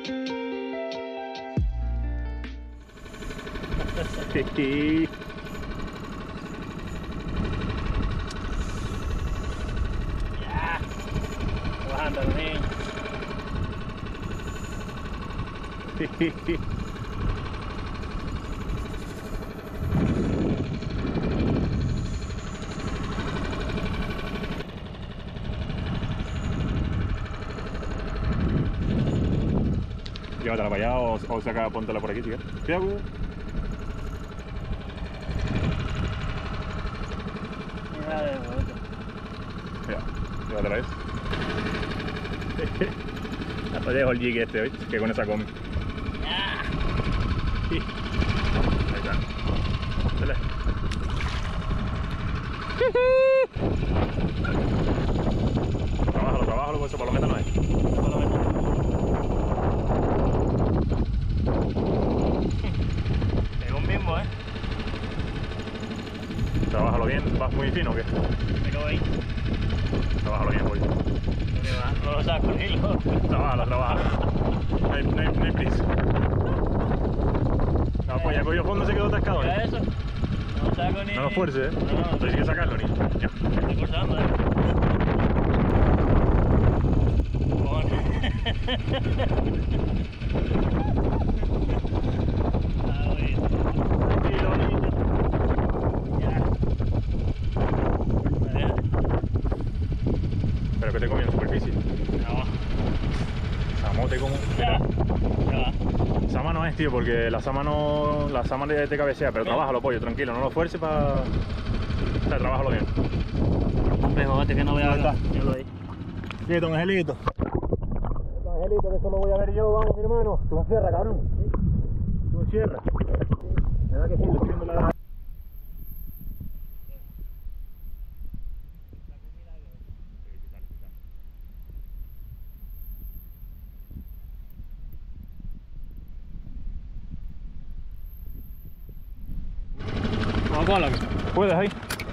Ya. Bajando también. Llévatela para allá o saca, póntela por aquí, tío. Cuidado. Mira de vuelta. Mira, llévatela eso. Hasta dejo el jig este, ¿viste? Que con esa come. Ya. Ahí está. Dale. Trabájalo, pues eso por lo menos no es. Por lo menos. Pegó un mismo, Trabájalo bien, vas muy fino o qué? Pegó 20. Trabájalo bien, voy. No lo saco ni lo. Trabájalo. No hay prisa. No, pues ya cogió fondo, se quedó atascado. Mira eso. No lo saco ni. No lo fuerces, No. Entonces hay que sacarlo, niño. Ya. Estoy forzando, Tranquilo, niño. Pero que te comió en superficie. Samote como. Sama no es, tío, porque la sama no. La sama te cabecea, pero trabájalo, pollo, tranquilo, no lo fuerces para. O sea, trabájalo bien. Hombre, jódete que no voy a Ahí está. Yo lo vi. Quieto, Angelito. Angelito, que eso lo voy a ver yo, vamos, mi hermano. Tú encierra, cabrón. Tú encierra. ¿Verdad que sí? Le estoy viendo la. Vamos con lo que. ¿Puedes ahí?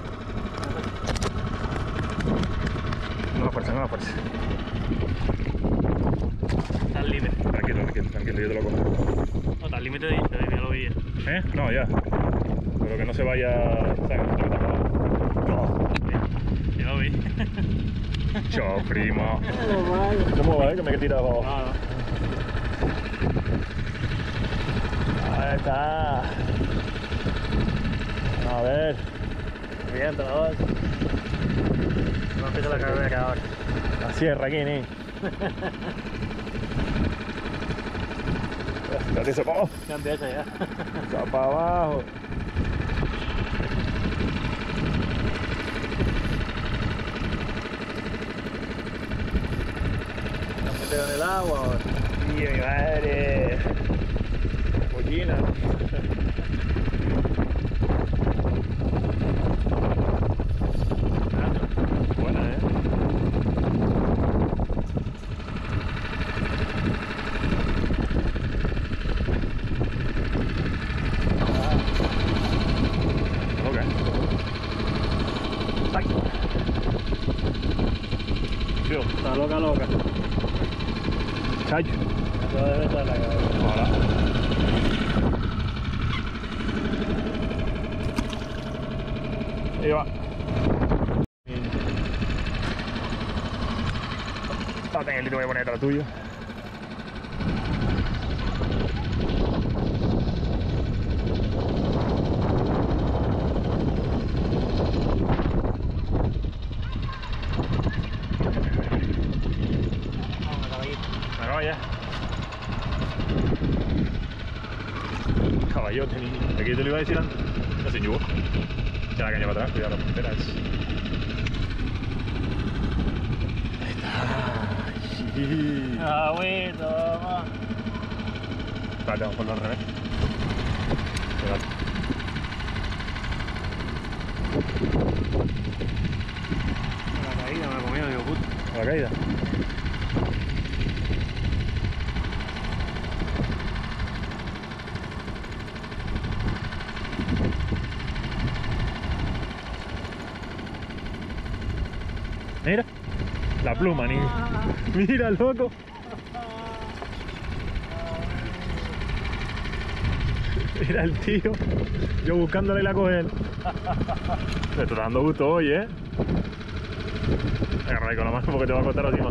No la fuerza. Está al límite. Tranquilo, yo te lo cojo. No, está al límite de esto, ya lo vi. No, ya. Pero que no se vaya. ¿Sabes? No. Yo lo vi. Chao, primo. No muevas, que me he tirado abajo. Ahí está. A ver. Bien, todo. No empieza la carrera ahora. La sierra aquí, ni. Ya te hizo. ¡Oh! Ya empieza ya. Está para abajo. ¿La metieron en el agua ahora? ¡Y mi madre! Pollina. Buena, Ok. ¡Ay! Tío, Está loca. chacho. Eso debe estar la cabeza. Hola. Ahí va. Angelito, voy a poner atrás tuyo. Vamos, caballito. Bueno, ya. Caballote, niño. Aquí te lo iba a decir antes. No se llevó. Echa la caña para atrás, cuidado las punteras. Ahí está. Sí. Agüito, vamos. Espérate, vamos a ponerlo al revés. Espérate. La caída me ha comido, digo, puta. A la caída. Mira, la pluma, niño. Mira, loco. Mira el tío, yo buscándole la coger. Me está dando gusto hoy, ¿eh? Agarra ahí con la mano porque te va a costar encima.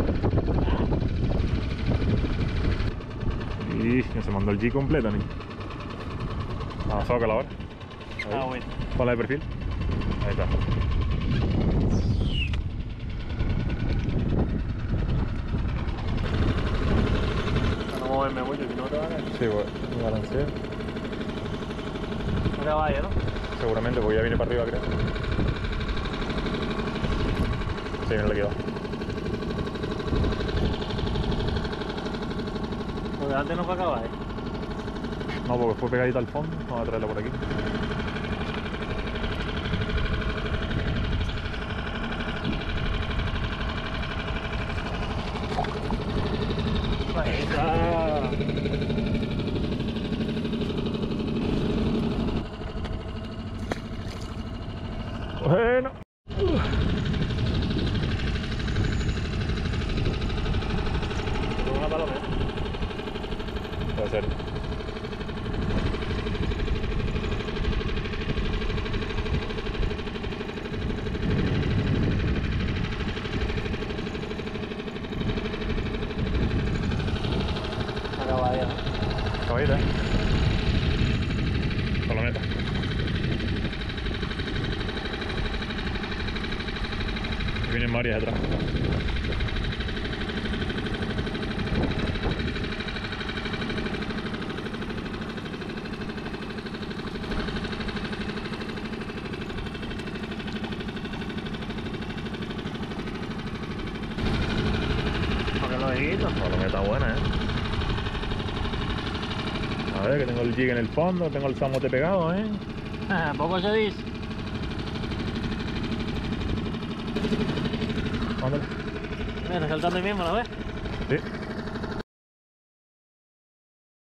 Y se mandó el G completo, ni. Vamos a sacarla ahora. Ah, bueno. Ponla de perfil. Ahí está. Para no moverme mucho, si no te va a caer. Sí, pues, me balanceo. No te vaya, ¿no? Seguramente, porque ya viene para arriba, creo. Sí, no le queda. Porque antes no fue a acabar, No, porque fue pegadita al fondo. Vamos a traerla por aquí. Ahí está. Bueno. Con una paloma, Puede ser. acaba ya. Caballita. Palometa. Y vienen varias atrás. Porque lo dijiste. Palometa buena, ¿eh? A ver, que tengo el jig en el fondo, tengo el samote pegado, ¿eh? Poco se dice. Mándale. Mira, saltando ahí mismo, ¿la ves? Sí.